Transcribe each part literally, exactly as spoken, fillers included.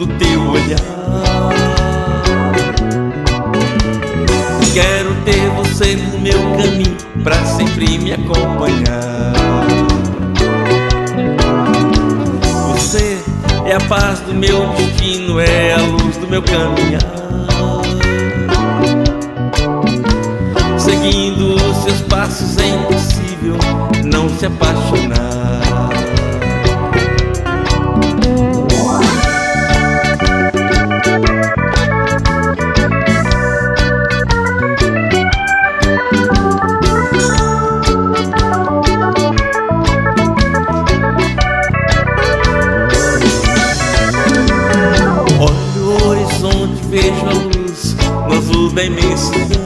do teu olhar. Quero ter você no meu caminho pra sempre me acompanhar. Você é a paz do meu destino, é a luz do meu caminhar. Seguindo os seus passos é impossível não se apaixonar. Olho o horizonte, vejo a luz no azul da imensidão.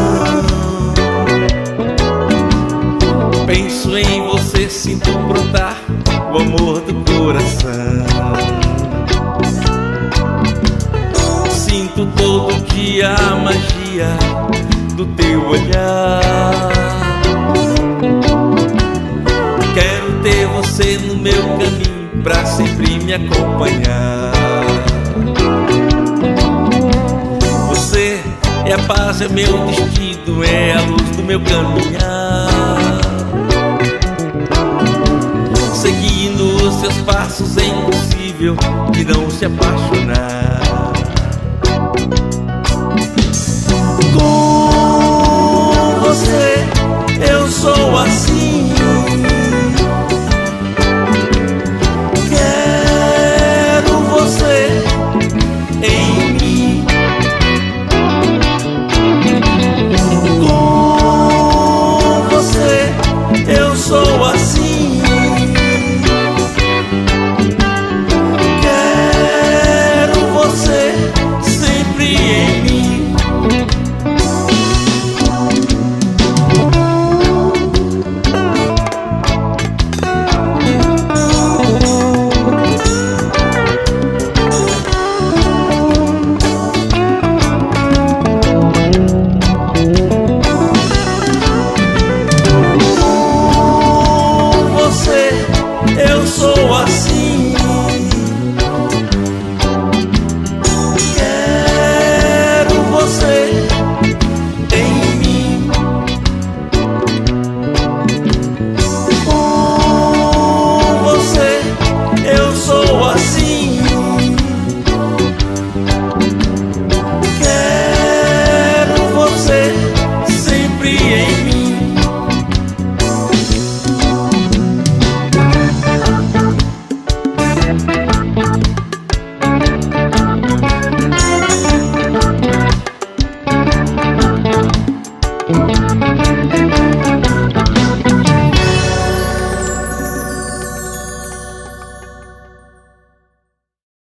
Penso em você, sinto brotar o amor do coração. Sinto todo dia a magia do teu olhar. Quero ter você no meu caminho pra sempre me acompanhar. Você é a paz, é meu destino, é a luz do meu caminhar. Seguindo os seus passos é impossível de não se apaixonar.